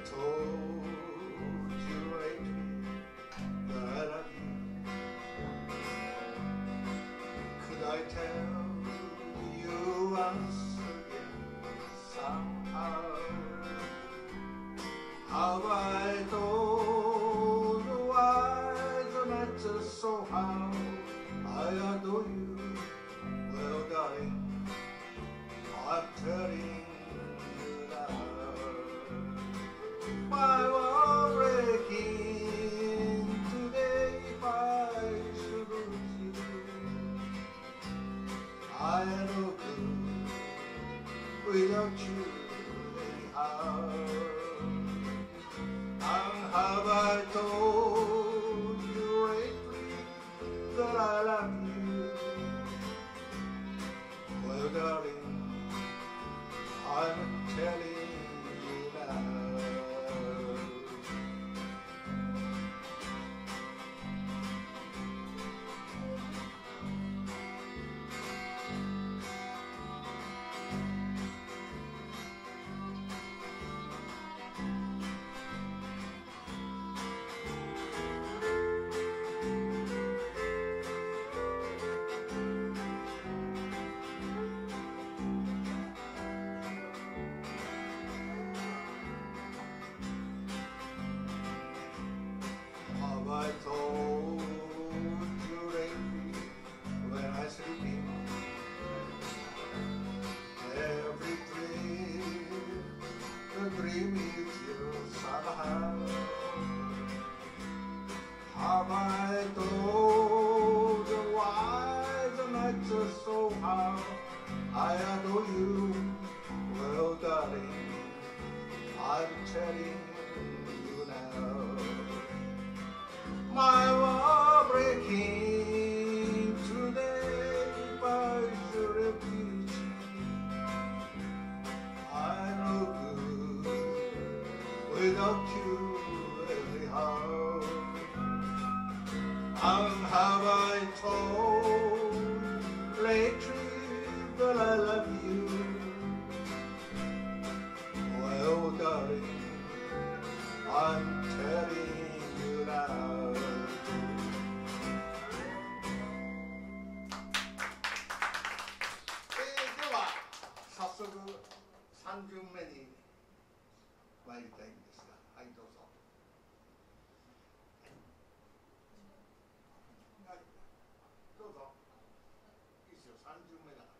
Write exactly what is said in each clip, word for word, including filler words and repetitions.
told you lately that I love you? Could I tell you once again somehow? Have I told you why the matter so how I adore you? Well, darling, I'm telling you now. My heart breaking today if I should lose you. I am no good without you anyhow. And have I told you lately that I love you? Well, darling, I'm telling you now. I told you lately when I sleeping, every dream, the dream is you somehow. Have I told you why the nights are so hard? I adore you, well, darling, I'm telling you now. My heart breaking today by your refuge. I'm no good without you anyhow. And have I told lately that I love you? Well, darling, I'm telling you now.早速さん巡目に参りたいんですが、はい、どうぞ。はい、どうぞ。いいですよ、さん巡目だから。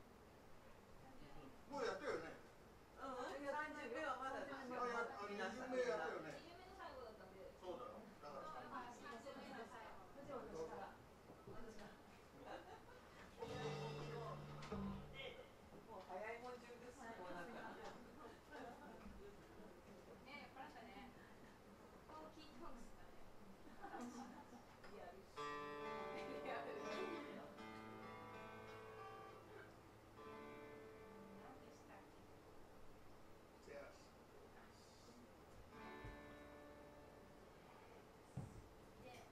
もうやったよね。 うん、さん巡目はまだですよ。 に巡目やったよね。そうだよ。だからさん巡目。どうぞ。 もう早いもん順です。もうなんか。 ね、これだね。こう聞いてますかね。リアル。リアル。何でしたっけ。で。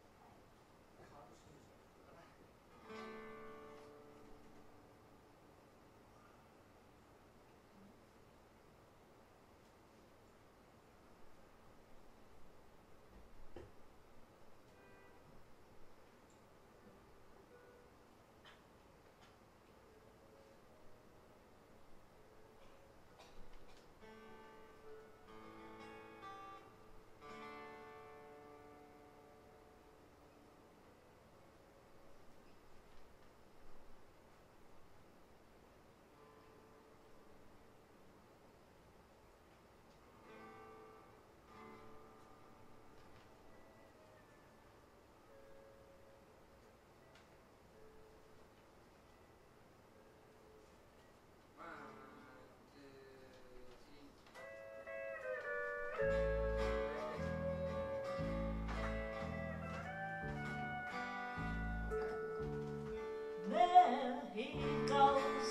There he goes,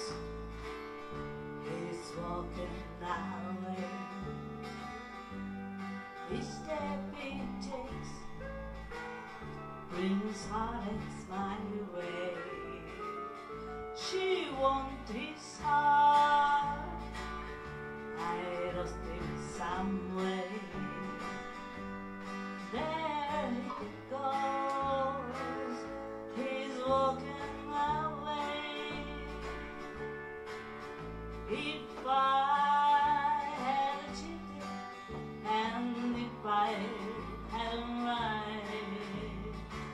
he's walking that way. Each step he takes brings heartaches my way. She wants his heart, I If I had cheated and if I hadn't lied,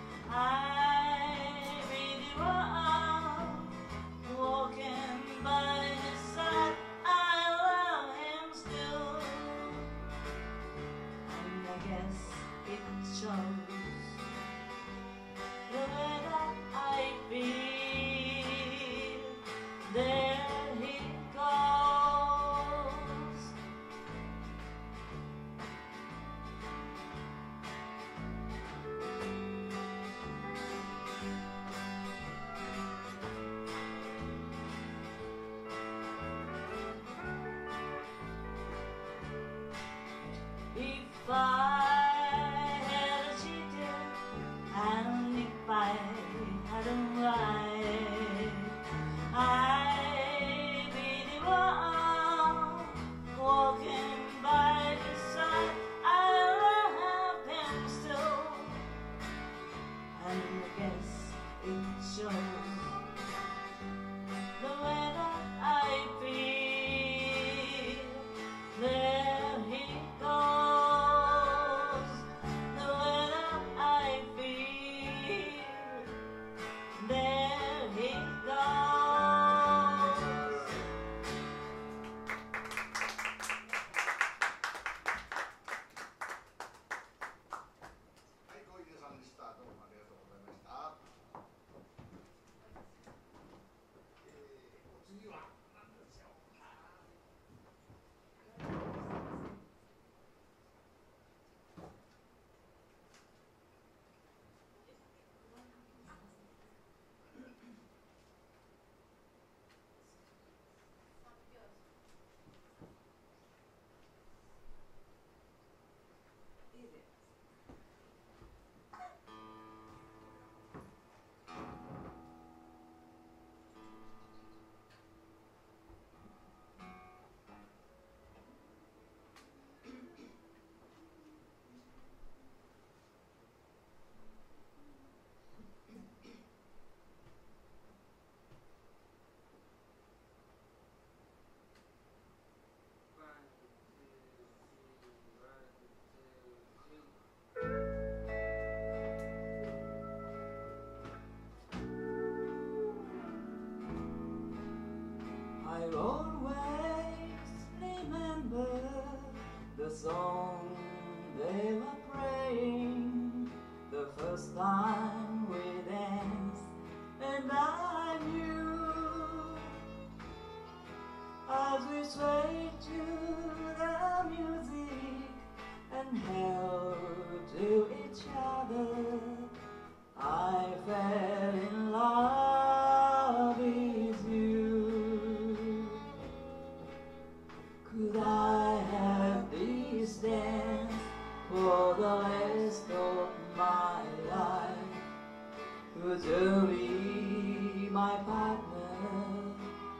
I'd be the one walking by his side. I love him still, and I guess it shows the way that I feel. There he goes. If I had cheated and if I hadn't lied, I'd be the one walking by his side. I love him still, and I guess it shows the way that I feel. There he goes, the way that I feel. There he goes. はい、小出さんでした。どうもありがとうございました。えー、お次は何でしょうか。 I'll always remember the song they were playing the first time we danced, and I knew as we swayed to the music and held to each other, I fell in love with you. Could I have this dance for the rest of my life? Would you be my partner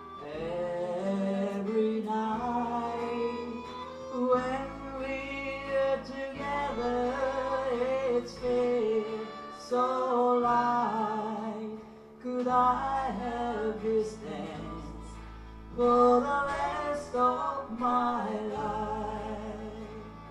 every night? When we're together, it's feels so light. Could I have this dance for the rest of my life?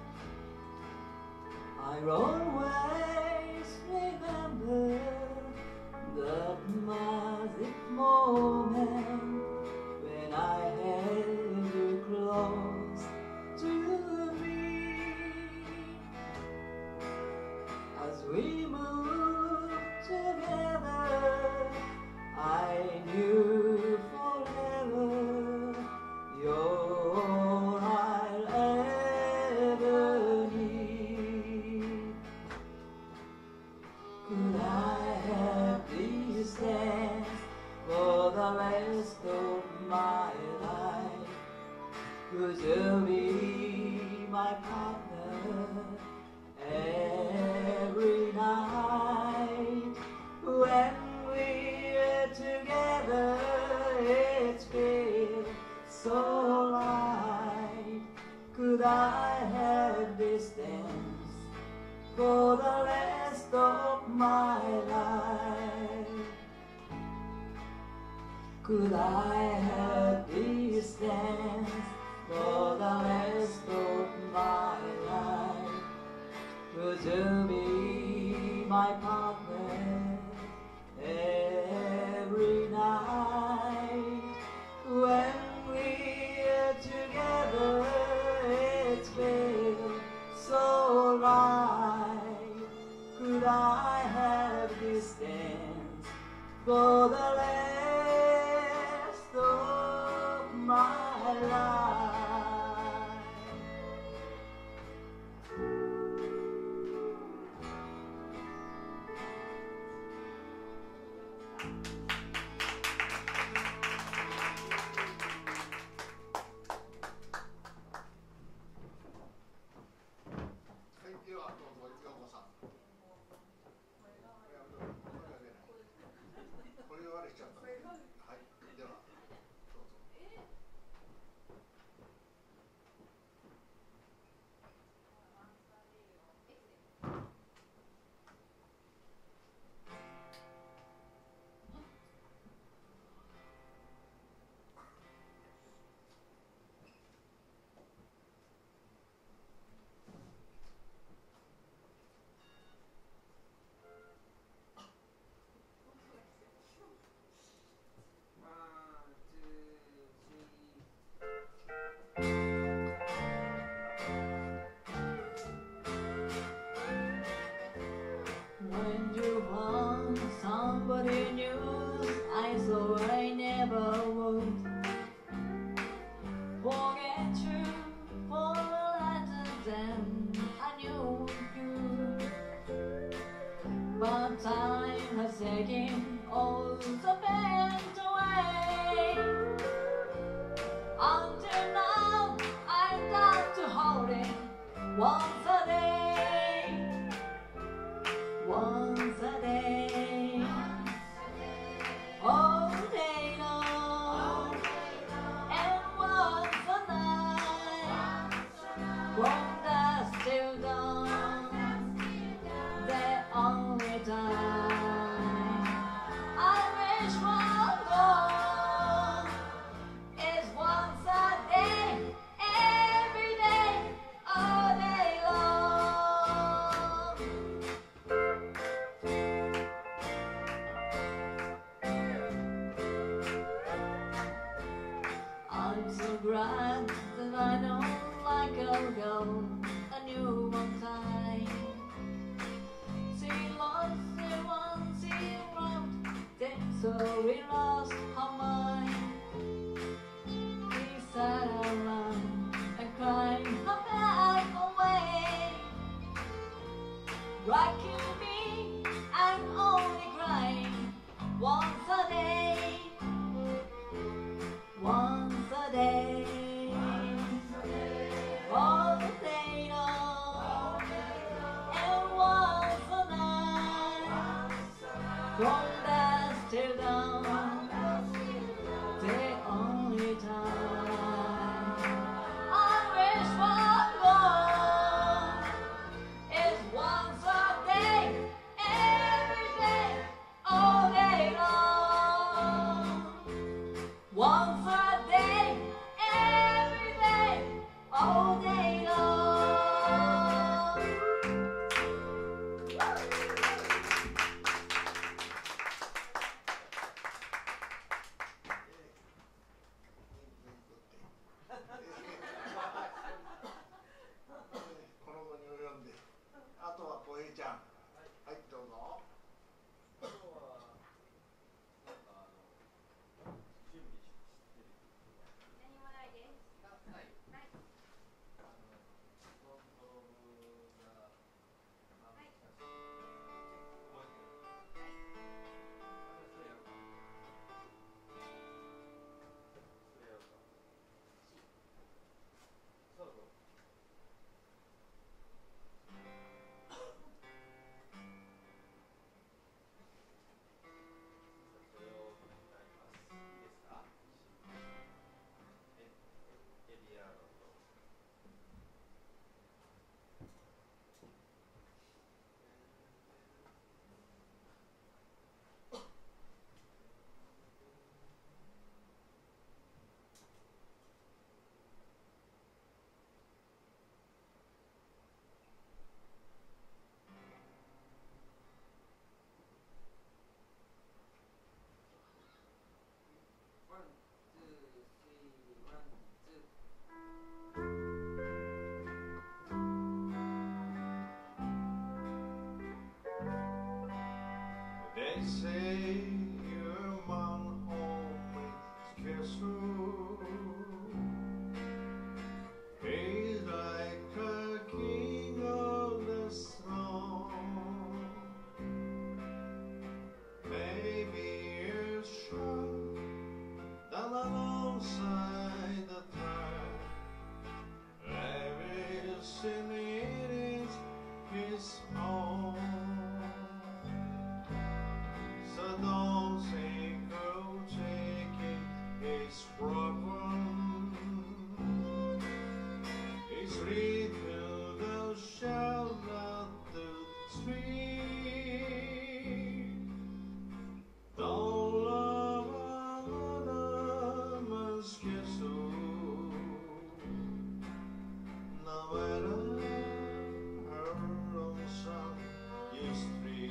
I'll always remember that magic moment when I held you close to me. As we moved together, I knew forever you're all I'll ever need. Could I have this dance for the rest of my life? Could you be my partner every night? When we're together, it feels so light. Could I have this dance for the rest of my life? Could I have this dance to be my partner every night. When we're together, it feels so right. Could I have this dance for the rest of my life? When you want somebody new, I swore I never would forget you for later than I knew you. But time has taken all the pain away. Until now, I've got to hold it once a day. Once a day, all day long, and once a night, from dusk till dawn, the only time I wish for love is once a day, every day, all day long. I'm so glad that I don't like I'll go a new one time. She lost the one she loved, then so we lost her mind. We sat around and cried her back away. Rocking me, I'm only crying once a day. Once a day, all day long, and once a night, from dusk till dawn, the only time I wish for love is once a day, every day, all day long. Once a day, every day, all day long. rock one is little the shell of the tree. Don't love another man's castle, no matter how lonesome you stray.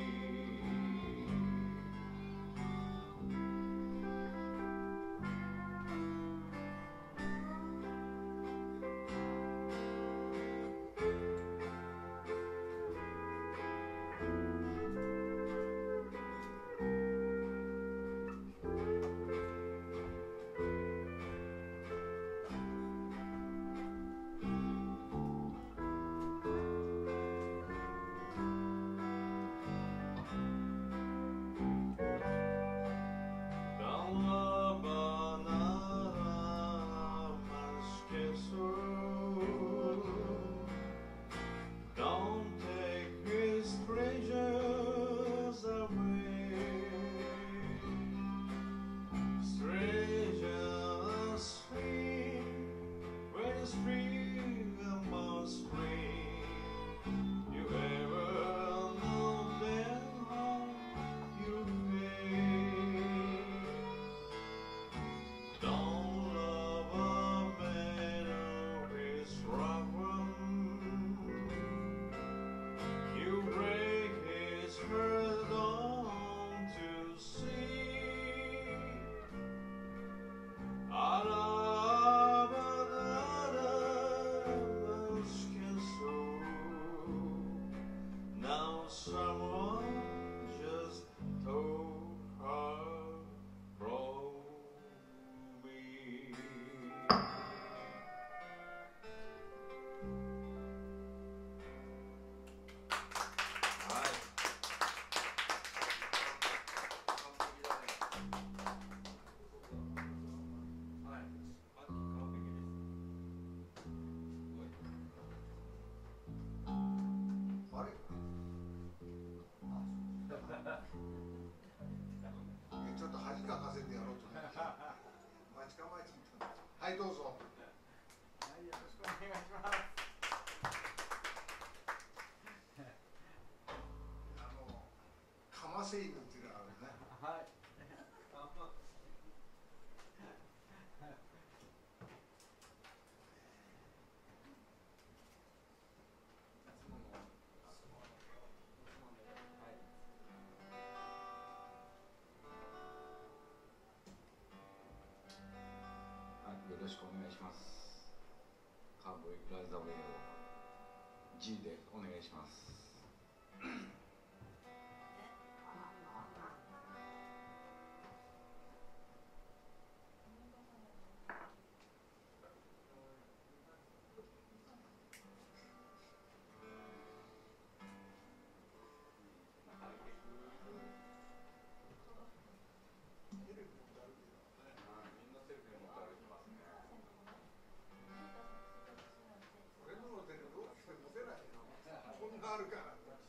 Don't love another man's castle. Don't take his pleasures away. Strangers swing when spring must spring. You ever know them how you feel? Don't love a man who is wrong. You break his heart on to see. I love another man's castle. Now someone just told her from me. はい。 完璧だね。 はい。完璧です。 あれ？えちょっと恥かかせてやろうと思って待ち構えちゃった。はいどうぞ。 はい、よろしくお願いします。 あのかませ犬っていうのがあるね。 はい。よろしくお願いします。カーボーイライザウェイを G でお願いします。 俺の持てるどうして持てないの。こんなあるから。 で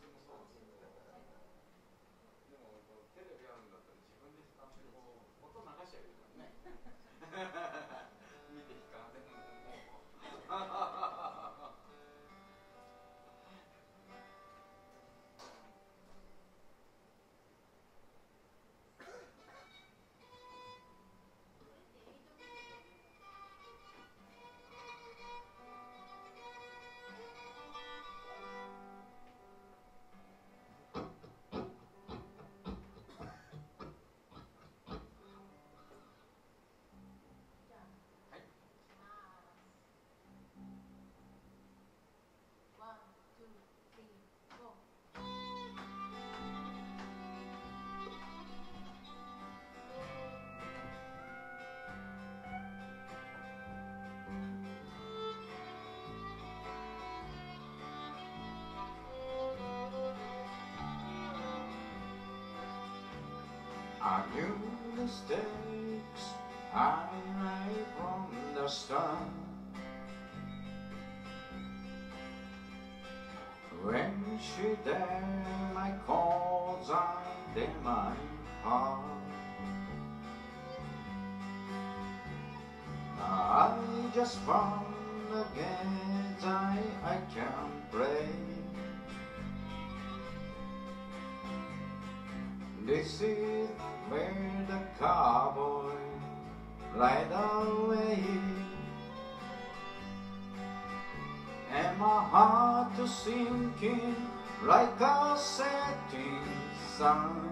もテレビあるんだったら自分で弾かんでこう音流しちゃうからね。見て弾かんでももう。I knew the mistakes I made from the start. When she dared my cause, I did my part. just found again I, I can play. This is where the cowboy ride away, and my heart is sinking like a setting sun.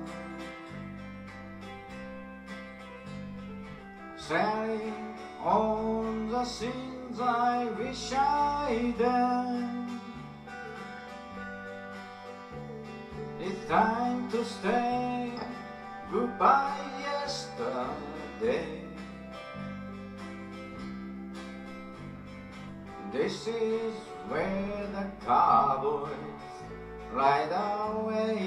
Sailing on the sins I wish I done. It's time to say goodbye yesterday. This is where the cowboys ride away.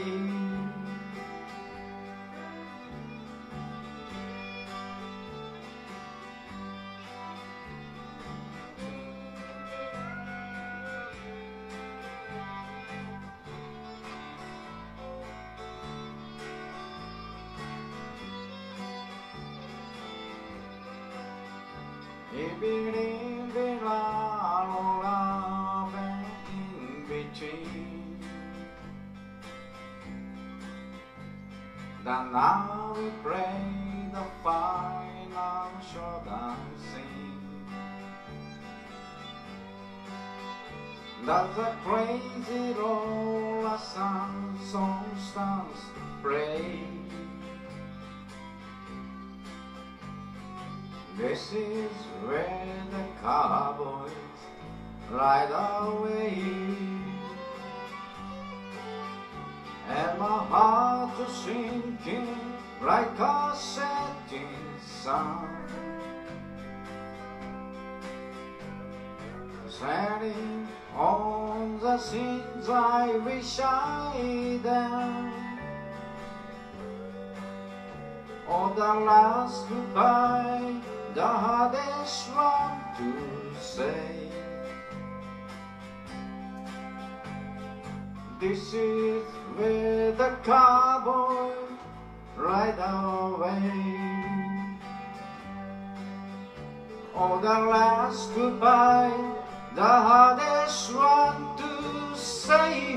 Evening will love in between. Then now we pray the final showdown scene. Does a crazy roller sound song starts to play? This is where the cowboys ride away, and my heart is sinking like a setting sun. Sailing on the sins I wish I'd done. Oh, the last goodbye, the hardest one to say. This is where the cowboy ride away. Oh, the last goodbye, the hardest one to say.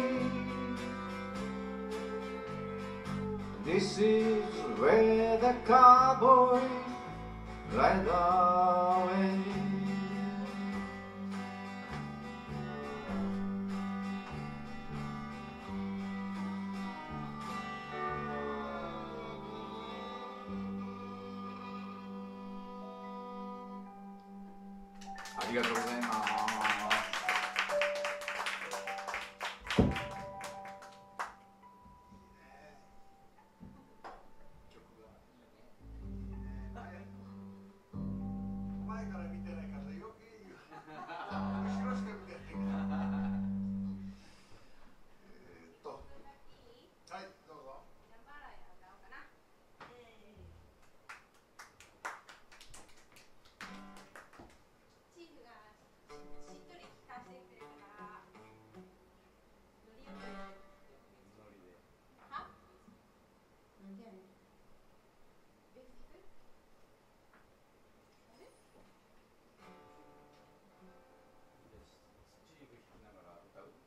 This is where the cowboy ride away.ありがとうございます。 前から見てないから余計に後ろしか見てないからえーっとはいどうぞ。 チーフがしっとり聞かせてくれるからノリよくノリではなんでやねんベース弾くあれスチーブ弾きながら歌う。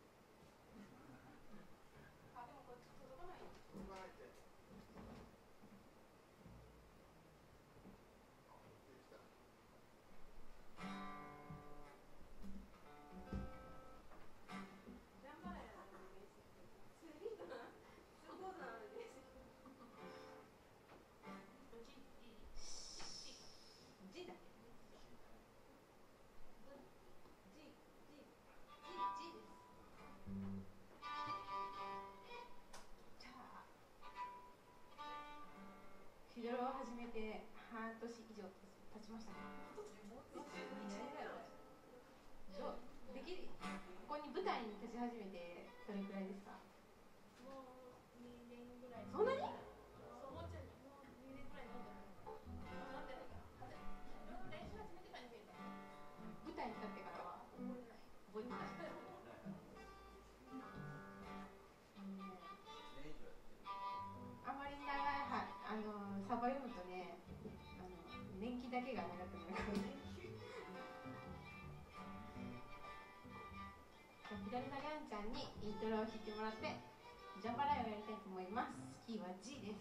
あでもこれ届かないよ動かないで。 ジャンバラヤなのにベース弾くスリートなスーポーズなのにベース弾くG G G だっけ G G G G ですじゃあフィドルを始めて半年以上経ちましたかどうできるここに舞台に立ち始めてどれくらいですかもうにねんぐらいそんなにそうもうちょいもうにねんぐらいなんじゃないなんでだか練習始めてからにねんだ舞台に立ってからは覚えてない覚えてないあまり長いはあのサバ読むとねあの年季だけが長くなるから緑のりゃんちゃんにイントロを弾いてもらってジャンバライをやりたいと思います。キーは G です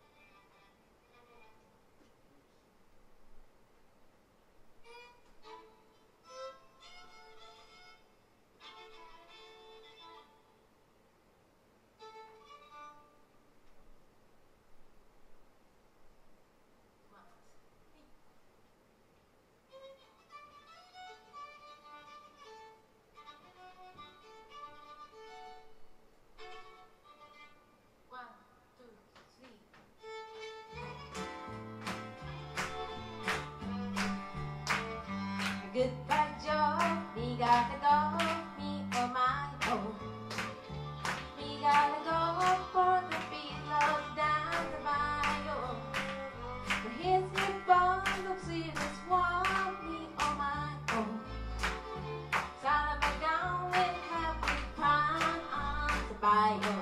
。Goodbye, Joe. We gotta go. Me or my own. We gotta go for the pillows down the bayou. But here's your bond of serious one. Me or my own. Son of a gun with happy pine on the bayou.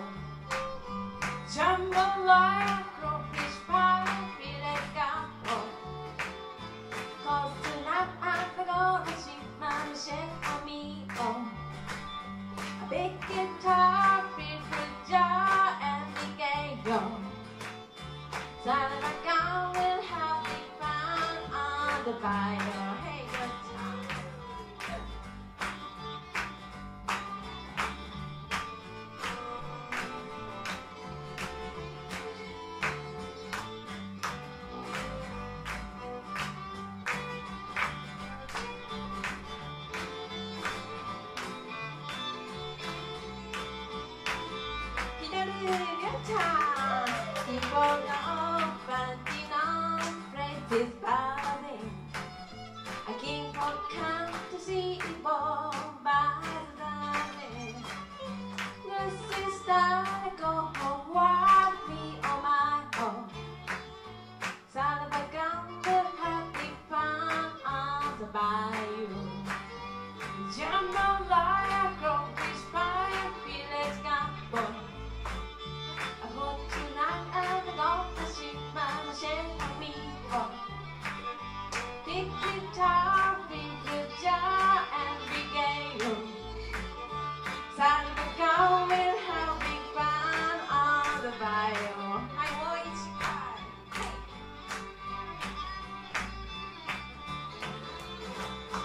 Jambalaya, crawfish pie, filet gumbo. 'Cause tonight I'm gonna shoot my machine on me, oh. A big guitar, big jar, and big ego. Son of a gun will have me fun on the bayou. Hey, good time. 左がちゃん、希望のパンティのフレーズ is burning. I can't come to see you born by the darling. This is time to go forward, me on my own. Son of a gun will have me fun on the bayou. Jambalaya, crawfish pie, filet gumbo. I hope tonight I'm gonna shoot my machine on me, oh. Big guitar, big jar, and big gale. Son of a gun will have big fun on the bayou. I want it, hey.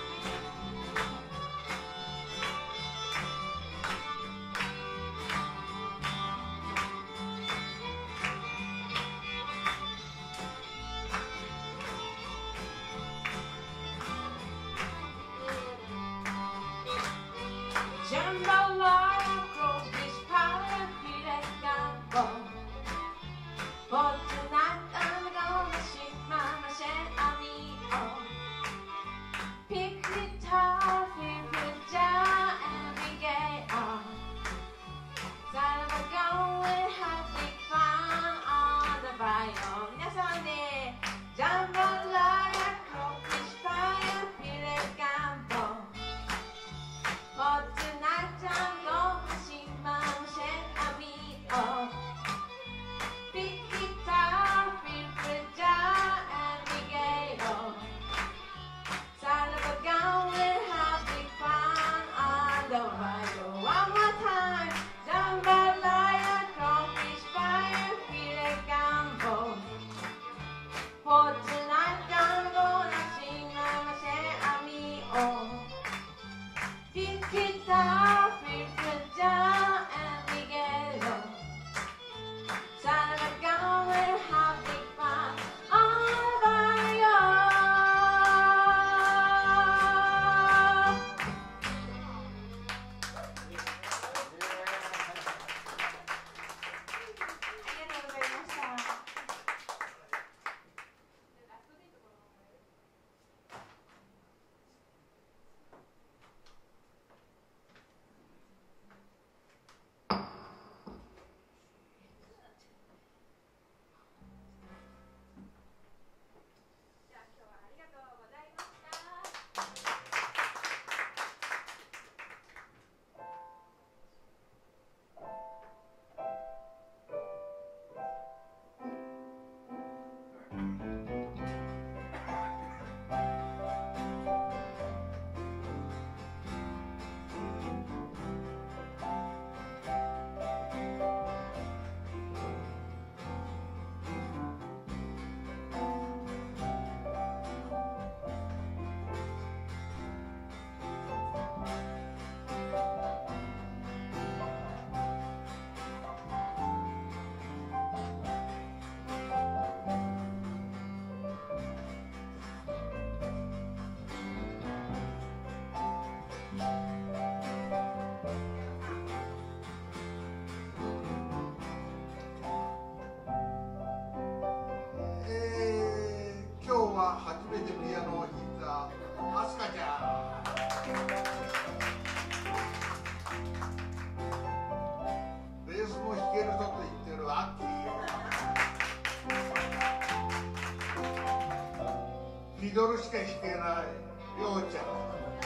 ドルしか弾けないようちゃん、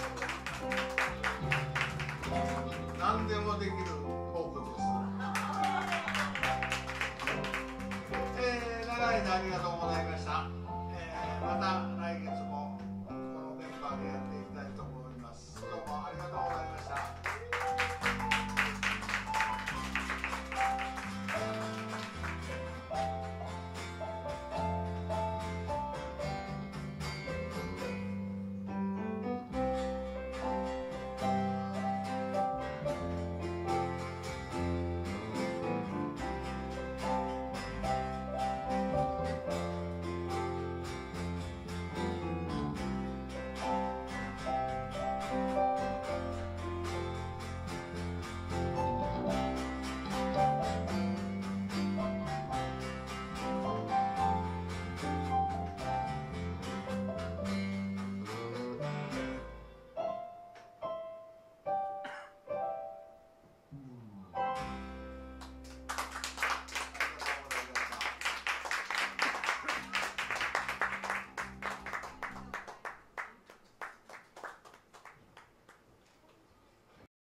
何でもできる僕です。えー、長い間ありがとうございました。えー、また来月もこのメンバーでやって